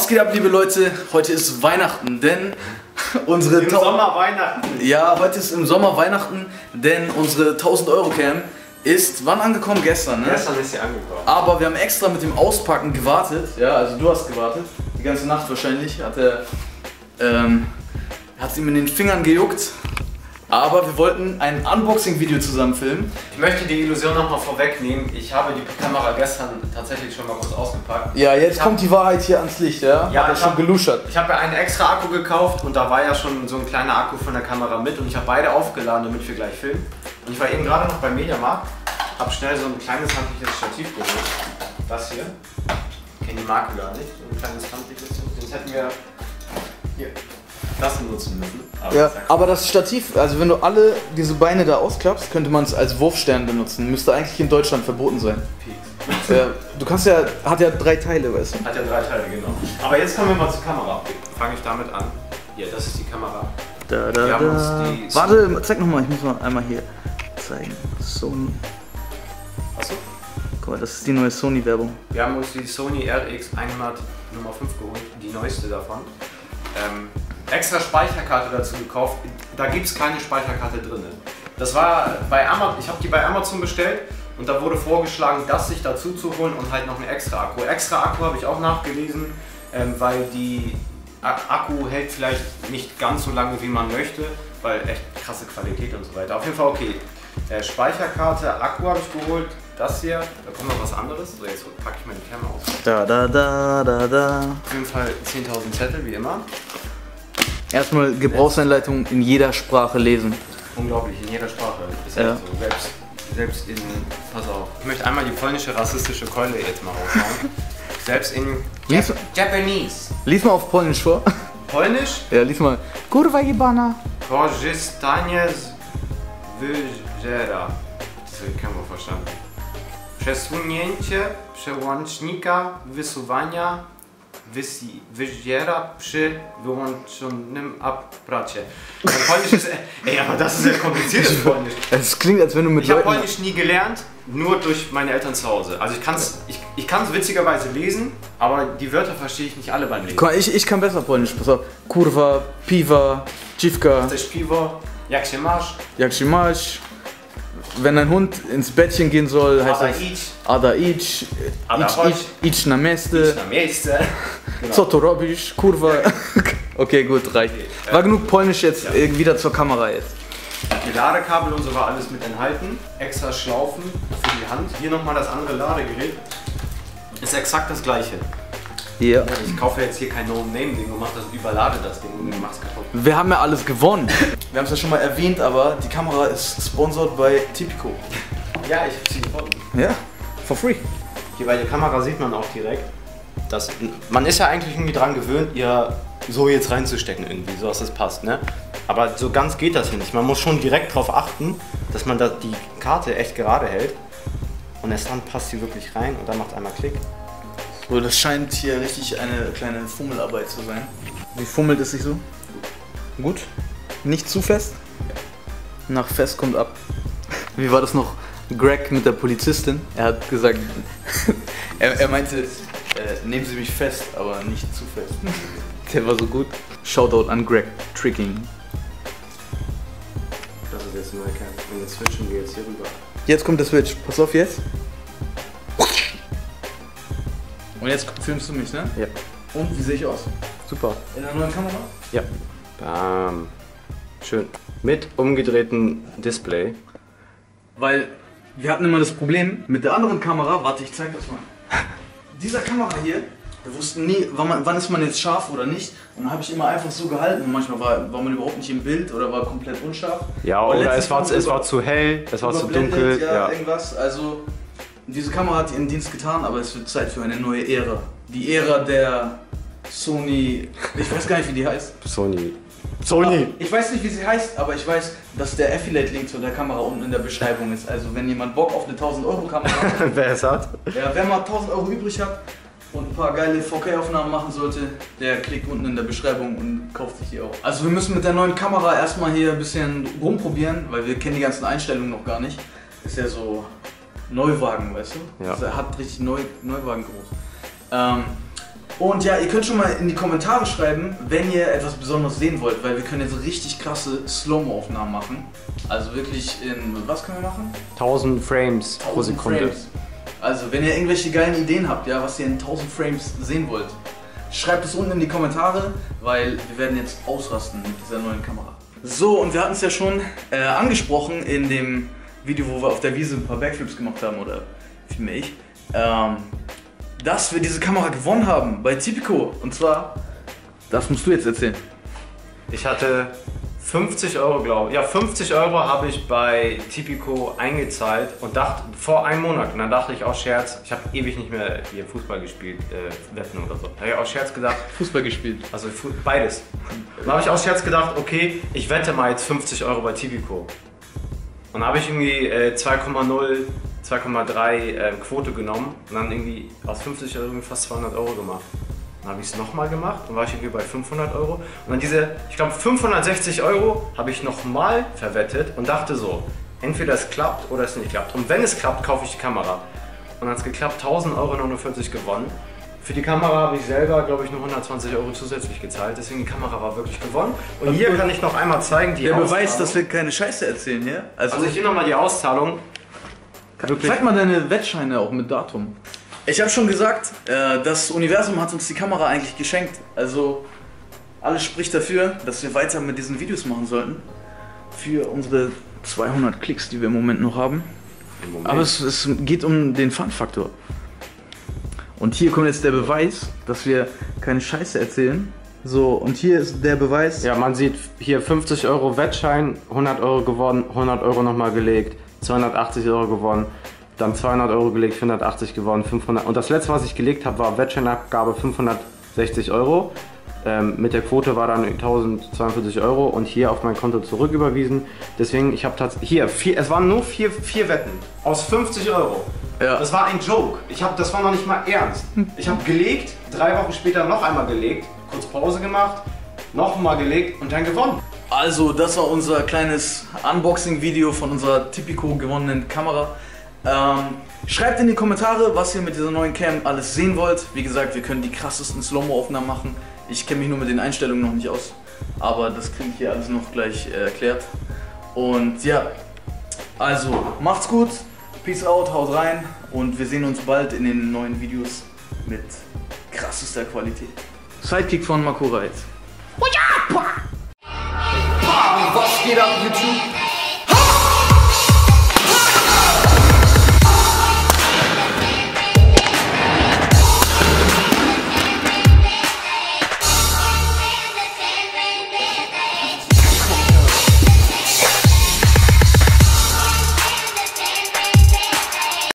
geht ab, liebe Leute? Heute ist Weihnachten, denn unsere... Im Sommer Weihnachten. Ja, heute ist im Sommer Weihnachten, denn unsere 1000 Euro Cam ist, wann angekommen? Gestern, ne? Gestern ist sie angekommen. Aber wir haben extra mit dem Auspacken gewartet. Ja, also du hast gewartet. Die ganze Nacht wahrscheinlich. Hat ihm in den Fingern gejuckt. Aber wir wollten ein Unboxing-Video zusammen filmen. Ich möchte die Illusion nochmal vorwegnehmen. Ich habe die Kamera gestern tatsächlich schon mal kurz ausgepackt. Ja, jetzt kommt die Wahrheit hier ans Licht, ja? Ja, ich schon geluschert. Ich habe ja einen extra Akku gekauft und da war ja schon so ein kleiner Akku von der Kamera mit und ich habe beide aufgeladen, damit wir gleich filmen. Und ich war eben gerade noch beim Mediamarkt, habe schnell so ein kleines handliches Stativ geholt. Das hier. Ich kenne die Marke gar nicht. So ein kleines handliches. Das hätten wir hier das benutzen müssen. Aber das Stativ, also wenn du alle diese Beine da ausklappst, könnte man es als Wurfstern benutzen. Müsste eigentlich in Deutschland verboten sein. Du kannst ja, hat ja 3 Teile, weißt du? Hat ja 3 Teile, genau. Aber jetzt kommen wir mal zur Kamera. Fange ich damit an. Hier, das ist die Kamera. Wir haben uns die Warte, zeig nochmal, ich muss mal einmal hier zeigen. Sony. Achso. Guck mal, das ist die neue Sony-Werbung. Wir haben uns die Sony RX100 Nummer 5 geholt, die neueste davon. Extra Speicherkarte dazu gekauft, da gibt es keine Speicherkarte drin. Das war bei Amazon, ich habe die bei Amazon bestellt und da wurde vorgeschlagen, das sich dazu zu holen und halt noch einen extra Akku. Extra Akku habe ich auch nachgelesen, weil die Akku hält vielleicht nicht ganz so lange, wie man möchte, weil echt krasse Qualität und so weiter. Auf jeden Fall okay. Speicherkarte, Akku habe ich geholt, das hier, da kommt noch was anderes. So, jetzt packe ich mal die Kamera aus. Auf jeden Fall 10.000 Zettel, wie immer. Erstmal Gebrauchsanleitung in jeder Sprache lesen. Unglaublich, in jeder Sprache. Ist ja so. Selbst in. Pass auf. Ich möchte einmal die polnische rassistische Keule jetzt mal raushauen. Selbst in Japanese. Lies mal auf Polnisch vor. Polnisch? Ja, lies mal. Kurwa jebana. Korzystanie z wyżera. Das habe ich kein Wort verstanden. Przesunięcie przełącznika wysuwania wyżera przy wyłączonym aparacie. Polnisch ist. Ey, aber das ist ja kompliziertes Polnisch. Es klingt, als wenn du mit Ich habe Polnisch nie gelernt, nur durch meine Eltern zu Hause. Also ich kann es witzigerweise lesen, aber die Wörter verstehe ich nicht alle beim Lesen. Guck mal, ich kann besser Polnisch. Pass auf. Kurwa, piwa, dziwka. Das ist Piwo, jak się masz? Jak się masz? Wenn ein Hund ins Bettchen gehen soll, heißt das Ada idź, idź na miejsce. Genau. Co tu robisz? Kurwa. Okay, gut, reicht. War genug Polnisch jetzt wieder zur Kamera jetzt. Die Ladekabel und so war alles mit enthalten. Extra Schlaufen für die Hand. Hier nochmal das andere Ladegerät. Ist exakt das gleiche. Ja. Ich kaufe jetzt hier kein No-Name-Ding und überlade das Ding und mach's kaputt. Wir haben ja alles gewonnen. Wir haben es ja schon mal erwähnt, aber die Kamera ist sponsored bei Tipico. Ja, ich hab sie gefunden. Ja, for free. Hier bei der Kamera sieht man auch direkt, dass man ist ja eigentlich irgendwie dran gewöhnt, ihr so jetzt reinzustecken irgendwie, so dass das passt, ne? Aber so ganz geht das hier nicht. Man muss schon direkt darauf achten, dass man da die Karte echt gerade hält und erst dann passt sie wirklich rein und dann macht einmal Klick. So, das scheint hier richtig eine kleine Fummelarbeit zu sein. Wie fummelt es sich so? Gut. Nicht zu fest? Nach fest kommt ab. Wie war das noch? Greg mit der Polizistin. Er hat gesagt, er meinte, nehmen Sie mich fest, aber nicht zu fest. Der war so gut. Shoutout an Greg. Tricking. Das ist jetzt ein neuer Kern. Und jetzt switchen wir jetzt hier rüber. Jetzt kommt der Switch. Pass auf jetzt. Und jetzt filmst du mich, ne? Ja. Und wie sehe ich aus? Super. In der neuen Kamera? Ja. Bam. Schön. Mit umgedrehtem Display. Weil wir hatten immer das Problem mit der anderen Kamera. Warte, ich zeig das mal. Dieser Kamera hier, wir wussten nie, wann ist man jetzt scharf oder nicht. Und dann habe ich immer einfach so gehalten. Und manchmal war man überhaupt nicht im Bild oder war komplett unscharf. Ja, oder es war zu hell, es war zu dunkel. Ja, irgendwas. Also diese Kamera hat ihren Dienst getan, aber es wird Zeit für eine neue Ära. Die Ära der Sony, ich weiß gar nicht, wie die heißt. Sony. Ich weiß nicht, wie sie heißt, aber ich weiß, dass der Affiliate-Link zu der Kamera unten in der Beschreibung ist. Also wenn jemand Bock auf eine 1000 Euro Kamera hat, wer es hat. Ja, wer mal 1000 Euro übrig hat und ein paar geile 4K-Aufnahmen machen sollte, der klickt unten in der Beschreibung und kauft sich die auch. Also wir müssen mit der neuen Kamera erstmal hier ein bisschen rumprobieren, weil wir kennen die ganzen Einstellungen noch gar nicht. Ist ja so Neuwagen, weißt du? Ja. Also er hat richtig Neuwagen groß. Und ja, ihr könnt schon mal in die Kommentare schreiben, wenn ihr etwas Besonderes sehen wollt, weil wir können jetzt richtig krasse Slow-Mo-Aufnahmen machen. Also wirklich in, was können wir machen? 1000 Frames pro Sekunde. Frames. Also wenn ihr irgendwelche geilen Ideen habt, ja, was ihr in 1000 Frames sehen wollt, schreibt es unten in die Kommentare, weil wir werden jetzt ausrasten mit dieser neuen Kamera. So, und wir hatten es ja schon angesprochen in dem Video, wo wir auf der Wiese ein paar Backflips gemacht haben, oder vielmehr ich, dass wir diese Kamera gewonnen haben bei Tipico. Und zwar, das musst du jetzt erzählen. Ich hatte 50 Euro, glaube ich. Ja, 50 Euro habe ich bei Tipico eingezahlt und dachte, vor einem Monat. Und dann dachte ich aus Scherz, ich habe ewig nicht mehr hier Fußball gespielt, Wetten oder so. Da habe ich aus Scherz gedacht. Fußball gespielt? Also beides. Dann habe ich aus Scherz gedacht, okay, ich wette mal jetzt 50 Euro bei Tipico. Und dann habe ich irgendwie 2,0, 2,3 Quote genommen und dann irgendwie aus 50 Euro fast 200 Euro gemacht. Dann habe ich es nochmal gemacht und war ich irgendwie bei 500 Euro. Und dann diese, ich glaube 560 Euro habe ich nochmal verwettet und dachte so, entweder es klappt oder es nicht klappt. Und wenn es klappt, kaufe ich die Kamera. Und dann hat es geklappt, 1000,49 Euro gewonnen. Für die Kamera habe ich selber, glaube ich, nur 120 Euro zusätzlich gezahlt. Deswegen die Kamera war wirklich gewonnen. Und hier kann ich noch einmal zeigen, die Auszahlung. Der Beweis, dass wir keine Scheiße erzählen hier. Also hier nochmal die Auszahlung. Zeig mal deine Wettscheine auch mit Datum. Ich habe schon gesagt, das Universum hat uns die Kamera eigentlich geschenkt. Also alles spricht dafür, dass wir weiter mit diesen Videos machen sollten. Für unsere 200 Klicks, die wir im Moment noch haben. Aber es geht um den Fun-Faktor. Und hier kommt jetzt der Beweis, dass wir keine Scheiße erzählen. So, und hier ist der Beweis. Ja, man sieht hier 50 Euro Wettschein, 100 Euro gewonnen, 100 Euro nochmal gelegt, 280 Euro gewonnen, dann 200 Euro gelegt, 480 gewonnen, 500. Und das letzte, was ich gelegt habe, war Wettscheinabgabe 560 Euro. Mit der Quote war dann 1042 Euro und hier auf mein Konto zurücküberwiesen. Deswegen, ich habe tatsächlich hier, es waren nur vier Wetten aus 50 Euro. Ja. Das war ein Joke. Das war noch nicht mal ernst. Ich habe gelegt, 3 Wochen später noch einmal gelegt, kurz Pause gemacht, nochmal gelegt und dann gewonnen. Also, das war unser kleines Unboxing-Video von unserer Tipico gewonnenen Kamera. Schreibt in die Kommentare, was ihr mit dieser neuen Cam alles sehen wollt. Wie gesagt, wir können die krassesten Slow-Mo-Aufnahmen machen. Ich kenne mich nur mit den Einstellungen noch nicht aus, aber das kriege ich hier alles noch gleich erklärt. Und ja, also macht's gut, peace out, haut rein und wir sehen uns bald in den neuen Videos mit krassester Qualität. Sidekick von Makura jetzt. Was geht ab, YouTube?